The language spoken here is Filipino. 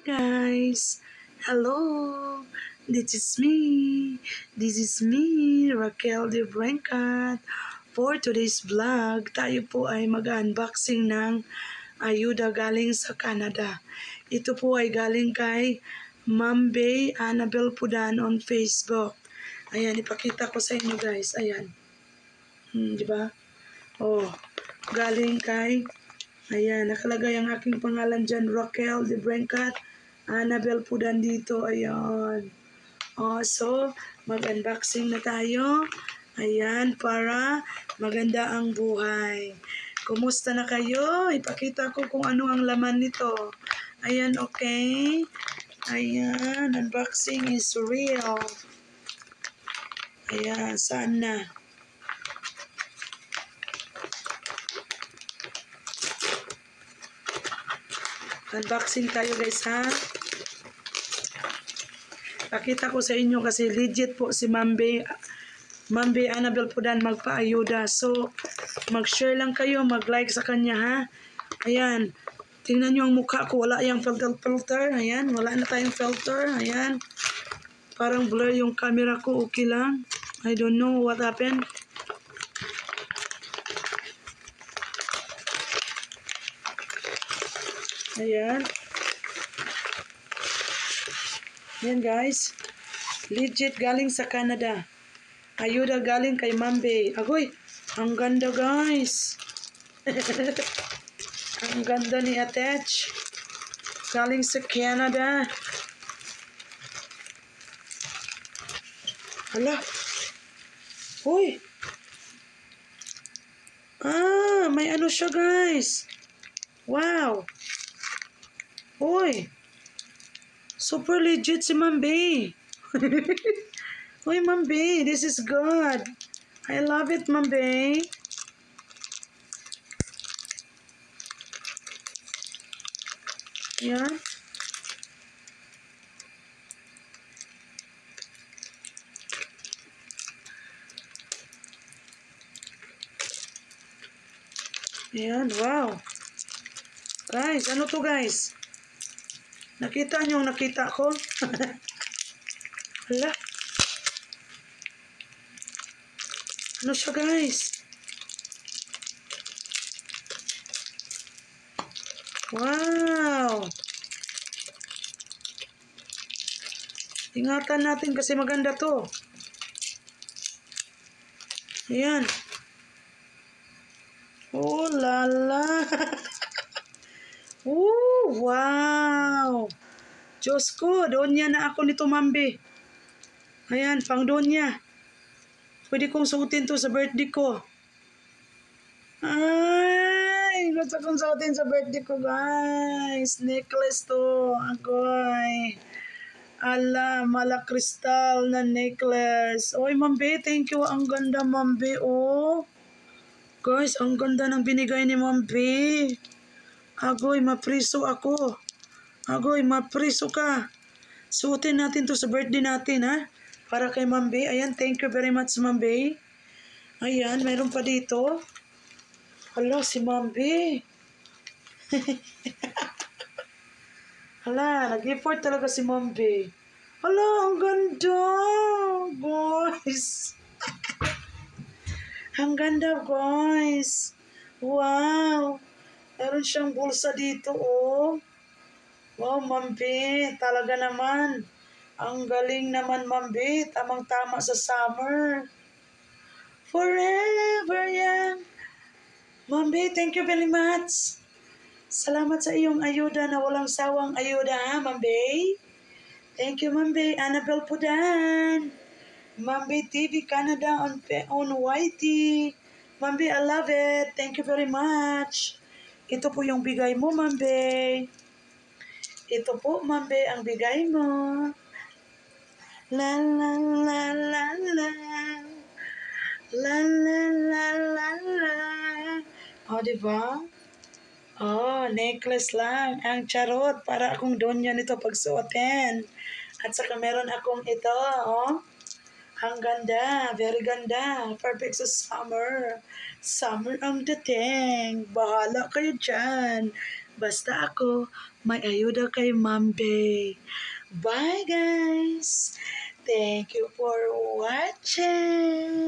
guys. Hello. This is me. This is me, Raquel de Brancat. For today's vlog, tayo po ay mag-unboxing ng ayuda galing sa Canada. Ito po ay galing kay Ma'am Bay Annabel Pudan on Facebook. Ayan, ipakita ko sa inyo guys. Ayan. Di ba? Oh, galing kay ayan, nakalagay ang aking pangalan dyan, Raquel de Brancat, Annabel Pudan dito, ayan. Oh, so, mag-unboxing na tayo. Ayan, para maganda ang buhay. Kumusta na kayo? Ipakita ko kung ano ang laman nito. Ayan, okay. Ayan, unboxing is real. Ayan, saan na? Unboxing tayo guys ha. Pakita ko sa inyo kasi legit po si Ma'am Bay Annabel Pudan magpaayuda. So, mag-share lang kayo, mag-like sa kanya ha. Ayan. Tingnan nyo ang mukha ko. Wala yung filter. Ayan. Wala na tayong filter. Ayan. Parang blur yung camera ko. Okay lang. I don't know what happened. Ayan. Ayan guys. Legit galing sa Canada. Ayuda galing kay Ma'am Bay. Agoy, ang ganda guys. Ang ganda ni attach. Galing sa Canada. Hala. Uy. Ah, may ano siya guys. Wow. Uy. Super legit si Ma'am Bay. Uy, Ma'am Bay, this is good. I love it, Ma'am Bay. Yan. Yan, wow. Guys, ano to guys? Nakita niyo yung nakita ko? Hala. Ano siya guys? Wow. Ingatan natin kasi maganda to. Ayan. Oh lala. Oh, wow. Diyos ko, donya na ako nito, Ma'am Bay. Ayan, pang donya. Pwede kong suotin to sa birthday ko. Ay, gusto kong suotin sa birthday ko, guys. Necklace to. Agoy. Ala, mala kristal na necklace. Oy, Ma'am Bay, thank you. Ang ganda, Ma'am Bay, oh. Guys, ang ganda ng binigay ni Ma'am Bay. Agoy, mapriso ako. Agoy, mapriso ka. Suotin natin to sa birthday natin, ha? Para kay Ma'am Bay. Ayan, thank you very much, Ma'am Bay. Ayan, mayroon pa dito. Hala, si Ma'am Bay. Hala, nag-effort talaga si Ma'am Bay. Hala, ang ganda. Guys. Ang ganda, guys. Wow. Meron siyang bulsa dito, oh. Wow, Ma'am Bay. Talaga naman. Ang galing naman, Ma'am Bay. Tamang-tama sa summer. Forever young. Ma'am Bay, thank you very much. Salamat sa iyong ayuda na walang sawang ayuda, ha, Ma'am Bay? Thank you, Ma'am Bay. Annabel Pudan. Ma'am Bay TV Canada on YT. Ma'am Bay, I love it. Thank you very much. Ito po yung bigay mo, Ma'am Bay. Ito po, Ma'am Bay, ang bigay mo. La la la la la. La la la la la. O, diba? Oh, necklace lang. Ang charot. Para akong donya nito pagsuotin. At saka meron akong ito, oh. Ang ganda. Very ganda. Perfect sa summer. Summer ang dating. Bahala kayo dyan. Basta ako, may ayuda kay Ma'am Bay. Bye guys! Thank you for watching!